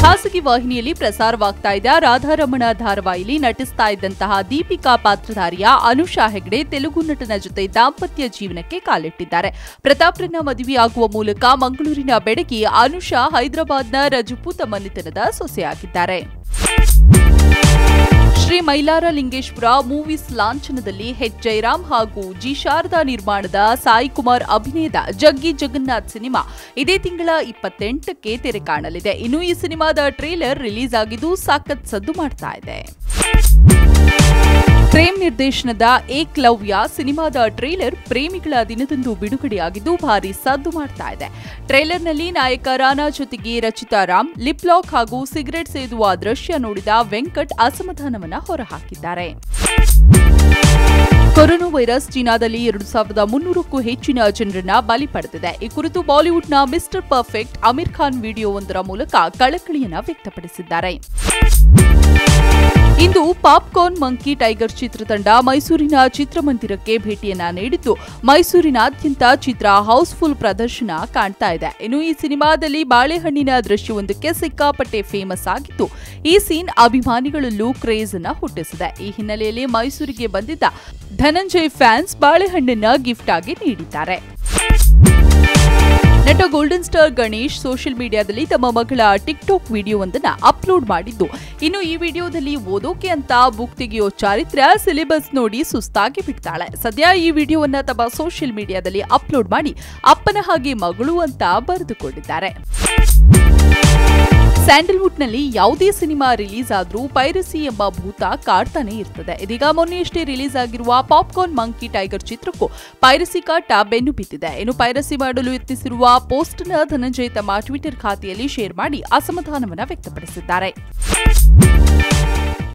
ಖಾಸಗಿ ವಾಹಿನಿಯಲ್ಲಿ ಪ್ರಸಾರವಾಗ್ತಾ ಇದ್ದ ರಾಧಾರಮಣ ಧಾರಾವಾಹಿಯಲ್ಲಿ ನಟಿಸ್ತಾ ಇದ್ದಂತಹ ದೀಪಿಕಾ ಪಾತ್ರಧಾರಿಯ ಅನುಷಾ ಹೆಗ್ಡೆ ತೆಲುಗು ನಟನ ಜೊತೆ ದಾಂಪತ್ಯ ಜೀವನಕ್ಕೆ ಕಾಲಿಟ್ಟಿದ್ದಾರೆ. ಪ್ರತಾಪ್ರನ್ನ ಮದುವೆಯಾಗುವ ಮೂಲಕ ಮಂಗಳೂರಿನ ಬೆಡಗಿ ಅನುಷಾ ಹೈದರಾಬಾದ್ನ ರಜಪೂತ ಮನೆತನದ ಸೊಸೆಯಾಗಿದ್ದಾರೆ. ಶ್ರೀ ಮೈಲಾರ ಲಿಂಗೇಶ್ವರ ಮೂವೀಸ್ ಲಾಂಛನದಲ್ಲಿ ಎಚ್ ಜಯರಾಮ್ ಹಾಗೂ ಜಿ ಶಾರದಾ ನಿರ್ಮಾಣದ ಸಾಯಿ ಕುಮಾರ್ ಅಭಿನಯದ ಜಗ್ಗಿ ಜಗನ್ನಾಥ್ ಸಿನಿಮಾ ಇದೇ ತಿಂಗಳ 28ಕ್ಕೆ ತೆರೆ ಕಾಣಲಿದೆ. ಇನ್ನು ಈ ಸಿನಿಮಾದ ಟ್ರೇಲರ್ ರಿಲೀಸ್ ಆಗಿದ್ದು ಸಖತ್ ಸದ್ದು ಮಾಡ್ತಾ ಇದೆ. ಪ್ರೇಮ್ ನಿರ್ದೇಶನದ ಏಕಲವ್ಯ ಸಿನಿಮಾದ ಟ್ರೇಲರ್ ಪ್ರೇಮಿಗಳ ದಿನದಂದು ಬಿಡುಗಡೆಯಾಗಿದ್ದು ಭಾರಿ ಸದ್ದು ಮಾಡ್ತಾ ಇದೆ. ಟ್ರೇಲರ್ನಲ್ಲಿ ನಾಯಕ ರಾನಾ ಜೊತೆಗೆ ರಚಿತಾ ರಾಮ್ ಲಿಪ್ ಲಾಕ್ ಹಾಗೂ ಸಿಗರೆಟ್ ಸೇದುವ ದೃಶ್ಯ ನೋಡಿದ ವೆಂಕಟ್ ಅಸಮಾಧಾನವನ್ನ ಹೊರಹಾಕಿದ್ದಾರೆ. ಕೊರೋನಾ ವೈರಸ್ ಚೀನಾದಲ್ಲಿ 2300ಕ್ಕೂ ಹೆಚ್ಚಿನ ಜನರನ್ನ ಬಲಿ ಪಡೆದಿದೆ. ಈ ಕುರಿತು ಬಾಲಿವುಡ್ನ ಮಿಸ್ಟರ್ ಪರ್ಫೆಕ್ಟ್ ಅಮೀರ್ ಖಾನ್ ವಿಡಿಯೋವೊಂದರ ಮೂಲಕ ಕಳಕಳಿಯನ್ನ ವ್ಯಕ್ತಪಡಿಸಿದ್ದಾರೆ. ಇಂದು ಪಾಪ್ಕಾರ್ನ್ ಮಂಕಿ ಟೈಗರ್ ಚಿತ್ರತಂಡ ಮೈಸೂರಿನ ಚಿತ್ರಮಂದಿರಕ್ಕೆ ಭೇಟಿಯನ್ನ ನೀಡಿದ್ದು ಮೈಸೂರಿನಾದ್ಯಂತ ಚಿತ್ರ ಹೌಸ್ಫುಲ್ ಪ್ರದರ್ಶನ ಕಾಣ್ತಾ ಇದೆ. ಇನ್ನು ಈ ಸಿನಿಮಾದಲ್ಲಿ ಬಾಳೆಹಣ್ಣಿನ ದೃಶ್ಯವೊಂದಕ್ಕೆ ಸಿಕ್ಕಾಪಟ್ಟೆ ಫೇಮಸ್ ಆಗಿದ್ದು ಈ ಸೀನ್ ಅಭಿಮಾನಿಗಳಲ್ಲೂ ಕ್ರೇಜ್ ಅನ್ನ ಹುಟ್ಟಿಸಿದೆ. ಈ ಹಿನ್ನೆಲೆಯಲ್ಲಿ ಮೈಸೂರಿಗೆ ಬಂದಿದ್ದ ಧನಂಜಯ್ ಫ್ಯಾನ್ಸ್ ಬಾಳೆಹಣ್ಣನ್ನ ಗಿಫ್ಟ್ ಆಗಿ ನೀಡಿದ್ದಾರೆ. ನಟ ಗೋಲ್ಡನ್ ಸ್ಟಾರ್ ಗಣೇಶ್ ಸೋಷಿಯಲ್ ಮೀಡಿಯಾದಲ್ಲಿ ತಮ್ಮ ಮಗಳ ಟಿಕ್ಟಾಕ್ ವಿಡಿಯೋವೊಂದನ್ನು ಅಪ್ಲೋಡ್ ಮಾಡಿದ್ದು, ಇನ್ನು ಈ ವಿಡಿಯೋದಲ್ಲಿ ಓದೋಕೆ ಅಂತ ಬುಕ್ ತೆಗೆಯೋ ಚಾರಿತ್ರ್ಯ ಸಿಲೆಬಸ್ ನೋಡಿ ಸುಸ್ತಾಗಿ ಬಿಡ್ತಾಳೆ. ಸದ್ಯ ಈ ವಿಡಿಯೋವನ್ನ ತಮ್ಮ ಸೋಷಿಯಲ್ ಮೀಡಿಯಾದಲ್ಲಿ ಅಪ್ಲೋಡ್ ಮಾಡಿ ಅಪ್ಪನ ಹಾಗೆ ಮಗಳು ಅಂತ ಬರೆದುಕೊಂಡಿದ್ದಾರೆ. ಸ್ಯಾಂಡಲ್ವುಡ್ನಲ್ಲಿ ಯಾವುದೇ ಸಿನಿಮಾ ರಿಲೀಸ್ ಆದ್ರೂ ಪೈರಸಿ ಎಂಬ ಭೂತ ಕಾಡ್ತಾನೆ ಇರ್ತದೆ. ಇದೀಗ ಮೊನ್ನೆಯಷ್ಟೇ ರಿಲೀಸ್ ಆಗಿರುವ ಪಾಪ್ಕಾರ್ನ್ ಮಂಕಿ ಟೈಗರ್ ಚಿತ್ರಕ್ಕೂ ಪೈರಸಿ ಕಾಟ ಬೆನ್ನು ಬಿದ್ದಿದೆ. ಇನ್ನು ಪೈರಸಿ ಮಾಡಲು ಯತ್ನಿಸಿರುವ ಪೋಸ್ಟ್ನ ಧನಂಜಯ್ ತಮ್ಮ ಟ್ವಿಟರ್ ಖಾತೆಯಲ್ಲಿ ಶೇರ್ ಮಾಡಿ ಅಸಮಾಧಾನವನ್ನು ವ್ಯಕ್ತಪಡಿಸಿದ್ದಾರೆ.